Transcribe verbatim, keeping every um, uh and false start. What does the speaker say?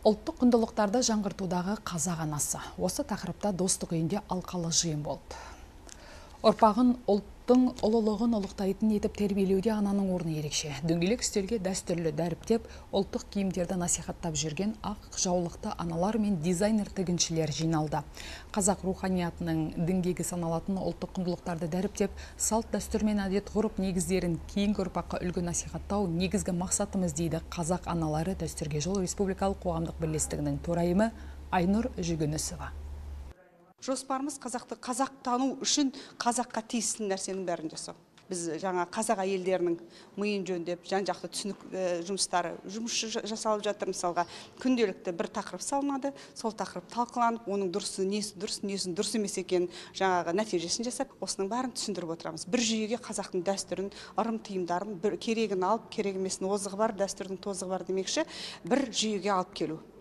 Ұлттық құндылықтарды жаңғыртудағы қазақ анасы. Осы тақырыпта достық үйінде алқалы жиын болды. Ұрпағын ұлттың ұлылығын ұлықтайтын етіп тәрбиелеуде ананың орны ерекше. Дөңгелек үстелге дәстүрлі дәріптеп, ұлттық киімдерді насихаттап жүрген ақ жаулықты аналар мен дизайнер тігіншілер жиналды. Қазақ руханиятының діңгегі саналатын ұлттық құндылықтарды дәріптеп, салт дәстүр мен әдет ғұрып негіздерін кейінгі ұрпаққа үлгі насихаттау негізгі мақсатымыз дейді Қазақ аналары дәстүрге жол республикалық қоғамдық бірлестігінің төрайымы Айнұр Жүгінісова. Жоспарымыз қазақты қазақ тану үшін қазаққа тиісті нәрсенің бәрін жасау. Біз жаңа қазақ әйелдерінің миын жөндеп, жан-жақты түсінік жұмыстары жұмыс жасалып жатыр. Мысалға, күнделікті бір тақырып салынады, сол тақырып талқыланып, оның дұрысы несі дұрыс, несін дұрыс емес екенін жаңағы нәтижесін жасап, осының бәрін түсіндіріп отырамыз. Bir жүйеге қазақтың дәстүрін, ырым тиымдарын, бір керегін алып, керек емесін озығы бар, дәстүрдің тозығы бар демекші, бір жүйеге алып келу.